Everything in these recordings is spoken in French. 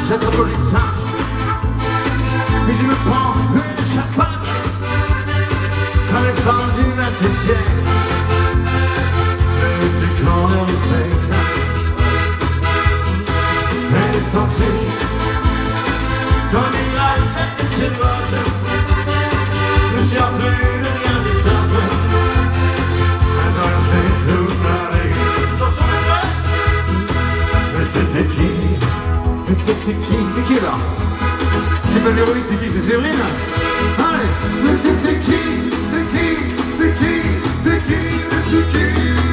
j'attrape le temps et je me prends une chapagne quand les femmes du 20e siècle du grand de spectacle. Elle est sortie dans les rails de ses bottes, ne sert plus de rien des sortes. Maintenant c'est tout pareil dans son étoile. Mais c'était qui? Mais c'était qui? C'est qui là? C'est pas Véronique, c'est qui? C'est Séverine? Allez! Mais c'était qui? C'est qui? C'est qui? C'est qui? Mais c'est qui?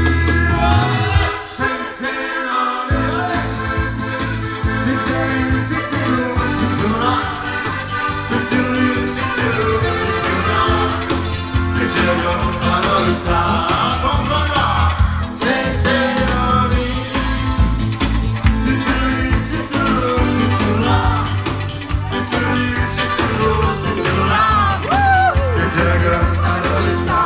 C'était dans les rues. C'était lui, c'était là. C'était lui, c'était là. C'était le pas dans le tas. C'était dans lui. C'était lui, c'était là. C'était lui, c'était là. C'était le pas dans le tas.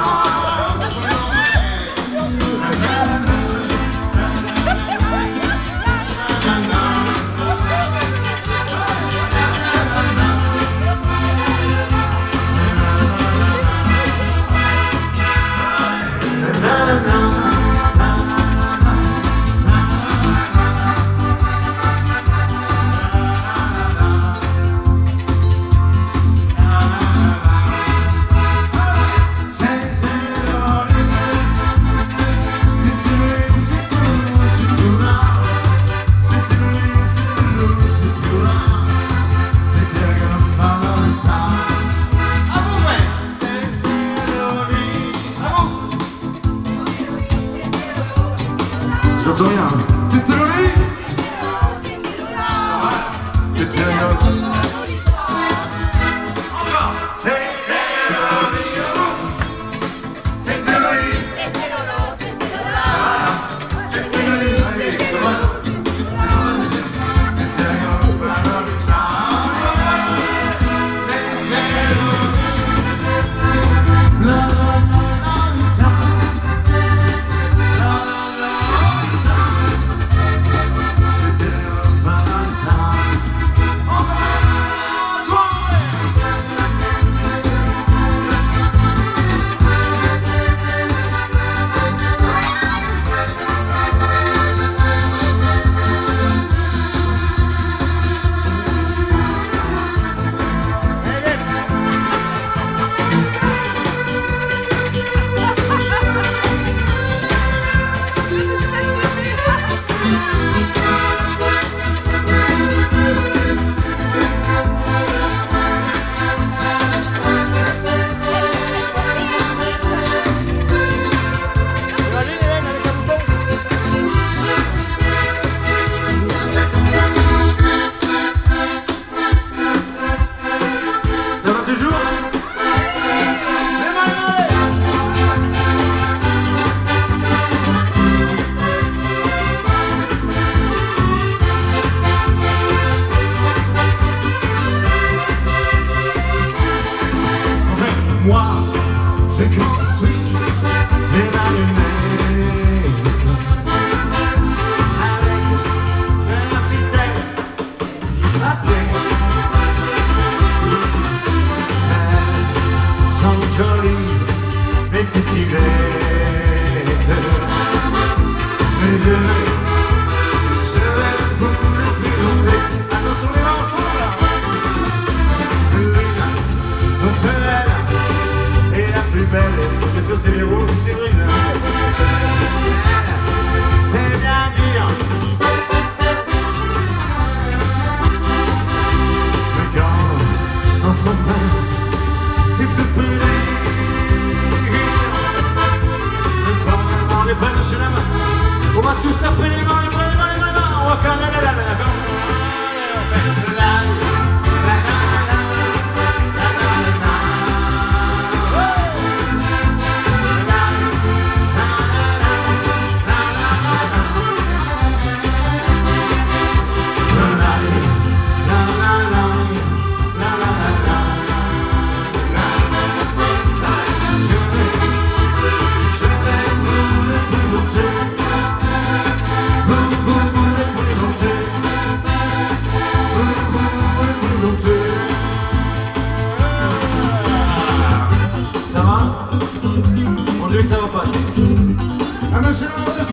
que ça va passer. Ah, monsieur le